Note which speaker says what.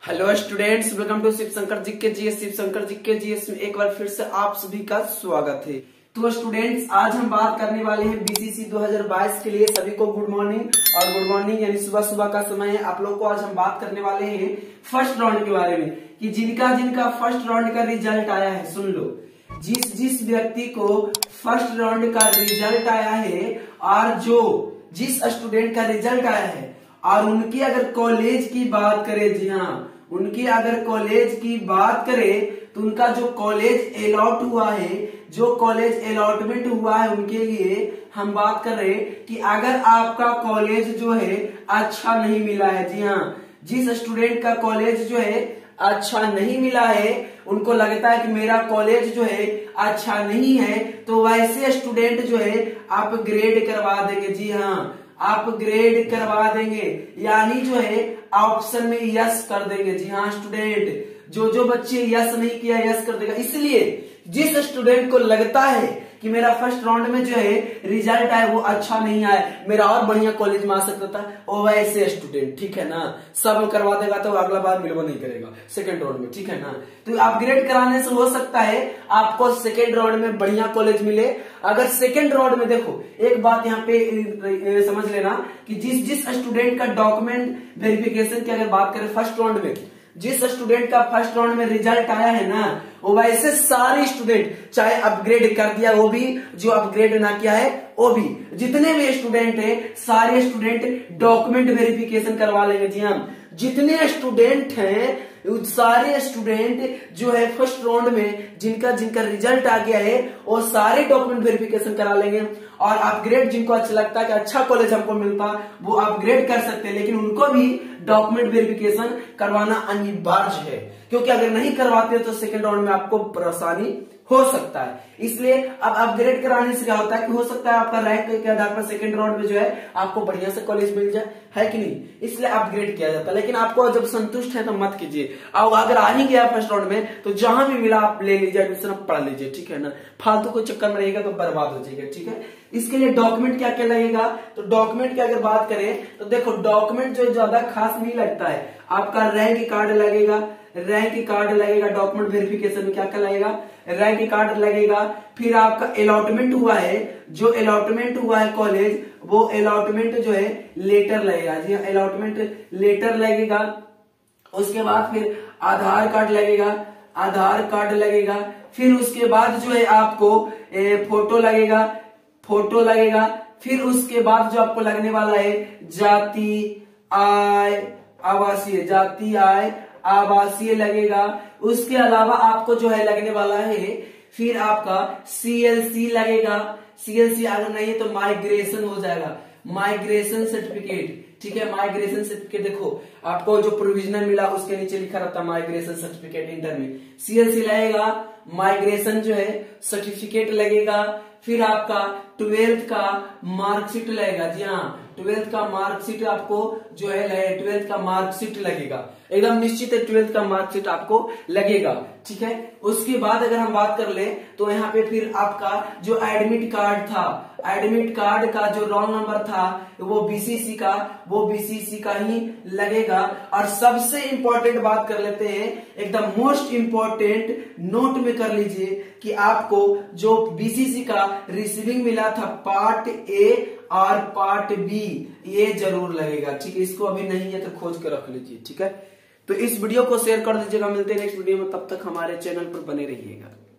Speaker 1: Hello students, welcome to Shiv Shankar ji के GS. Shiv Shankar ji के GS में एक बार फिर से आप सभी का स्वागत है। तो स्टूडेंट्स, आज हम बात करने वाले हैं बीसीसी 2022 के लिए। सभी को गुड मॉर्निंग। और गुड मॉर्निंग यानी सुबह सुबह का समय है आप लोग को। आज हम बात करने वाले हैं फर्स्ट राउंड के बारे में कि जिनका जिनका फर्स्ट राउंड का रिजल्ट आया है, सुन लो, जिस व्यक्ति को फर्स्ट राउंड का रिजल्ट आया है और जिस स्टूडेंट का रिजल्ट आया है और उनकी अगर कॉलेज की बात करें, जी हाँ, उनकी अगर कॉलेज की बात करें तो उनका जो कॉलेज अलॉट हुआ है, जो कॉलेज अलॉटमेंट हुआ है, उनके लिए हम बात कर रहे हैं कि अगर आपका कॉलेज जो है अच्छा नहीं मिला है, जी हाँ, जिस स्टूडेंट का कॉलेज जो है अच्छा नहीं मिला है, उनको लगता है कि मेरा कॉलेज जो है अच्छा नहीं है, तो वैसे स्टूडेंट जो है आप ग्रेड करवा देंगे। जी हाँ, आप ग्रेड करवा देंगे, यानी जो है ऑप्शन में यस कर देंगे। जी हाँ स्टूडेंट, जो बच्चे यस नहीं किया यस कर देगा। इसलिए जिस स्टूडेंट को लगता है कि मेरा फर्स्ट राउंड में जो है रिजल्ट आया वो अच्छा नहीं आया, मेरा और बढ़िया कॉलेज में आ सकता था, और वैसे स्टूडेंट, ठीक है ना, सब करवा देगा तो अगला बार मिलवा नहीं करेगा सेकंड राउंड में, ठीक है ना। तो अपग्रेड कराने से हो सकता है आपको सेकंड राउंड में बढ़िया कॉलेज मिले। अगर सेकंड राउंड में देखो, एक बात यहाँ पे समझ लेना कि जिस स्टूडेंट का डॉक्यूमेंट वेरिफिकेशन की अगर बात करें फर्स्ट राउंड में, जिस स्टूडेंट का फर्स्ट राउंड में रिजल्ट आया है ना, वो वैसे सारे स्टूडेंट, चाहे अपग्रेड कर दिया वो भी, जो अपग्रेड ना किया है वो भी, जितने भी स्टूडेंट हैं सारे स्टूडेंट डॉक्यूमेंट वेरिफिकेशन करवा लेंगे। जी हाँ, जितने स्टूडेंट हैं सारे स्टूडेंट जो है फर्स्ट राउंड में जिनका रिजल्ट आ गया है वो सारे डॉक्यूमेंट वेरिफिकेशन करा लेंगे। और अपग्रेड जिनको अच्छा लगता है कि अच्छा कॉलेज हमको मिलता, वो अपग्रेड कर सकते हैं, लेकिन उनको भी डॉक्यूमेंट वेरिफिकेशन करवाना अनिवार्य है, क्योंकि अगर नहीं करवाते तो सेकंड राउंड में आपको परेशानी हो सकता है। इसलिए अब अपग्रेड कराने से क्या होता है कि हो सकता है आपका रैंक के आधार पर सेकंड राउंड में जो है आपको बढ़िया से कॉलेज मिल जाए, है कि नहीं, इसलिए अपग्रेड किया जाता है। लेकिन आपको जब संतुष्ट है तो मत कीजिए। अब अगर आ ही गया फर्स्ट राउंड में तो जहां भी मिला आप ले लीजिए, एडमिशन आप पढ़ लीजिए, ठीक है ना। फालतू को चक्कर में रहेगा तो बर्बाद हो जाएगा, ठीक है। इसके लिए डॉक्यूमेंट क्या क्या लगेगा, तो डॉक्यूमेंट की अगर बात करें तो देखो, डॉक्यूमेंट जो ज्यादा खास नहीं लगता है, आपका रैंक कार्ड लगेगा, डॉक्यूमेंट वेरिफिकेशन में क्या क्या लगेगा, रैंक कार्ड लगेगा। फिर आपका अलॉटमेंट हुआ है, जो अलॉटमेंट हुआ है कॉलेज, वो अलॉटमेंट जो है लेटर लगेगा। जी अलॉटमेंट लेटर लगेगा। उसके बाद फिर आधार कार्ड लगेगा, फिर उसके बाद जो है आपको फोटो लगेगा, फिर उसके बाद जो आपको लगने वाला है जाति आवासीय लगेगा। उसके अलावा आपको जो है लगने वाला है फिर आपका सीएलसी लगेगा। सीएलसी अगर नहीं है तो माइग्रेशन हो जाएगा, माइग्रेशन सर्टिफिकेट, ठीक है। माइग्रेशन सर्टिफिकेट देखो, आपको जो प्रोविजनल मिला उसके नीचे लिखा रहता है माइग्रेशन सर्टिफिकेट इंटर में। सीएलसी लगेगा, माइग्रेशन जो है सर्टिफिकेट लगेगा। फिर आपका 12th का मार्कशीट लगेगा। जी हाँ, 12th का मार्कशीट आपको जो है 12th का मार्कशीट लगेगा, एकदम निश्चित है 12th का मार्कशीट आपको लगेगा, ठीक है। उसके बाद अगर हम बात कर ले तो यहाँ पे फिर आपका जो एडमिट कार्ड था, एडमिट कार्ड का जो रोल नंबर था वो बीसीसी का ही लगेगा। और सबसे इंपॉर्टेंट बात कर लेते हैं, एकदम मोस्ट इंपॉर्टेंट, नोट में कर लीजिए कि आपको जो बीसीसी का रिसीविंग मिला था पार्ट ए और पार्ट बी, ये जरूर लगेगा, ठीक है। इसको अभी नहीं है तो खोज कर रख लीजिए, ठीक है। तो इस वीडियो को शेयर कर दीजिएगा। मिलते हैं नेक्स्ट वीडियो में, तब तक हमारे चैनल पर बने रहिएगा।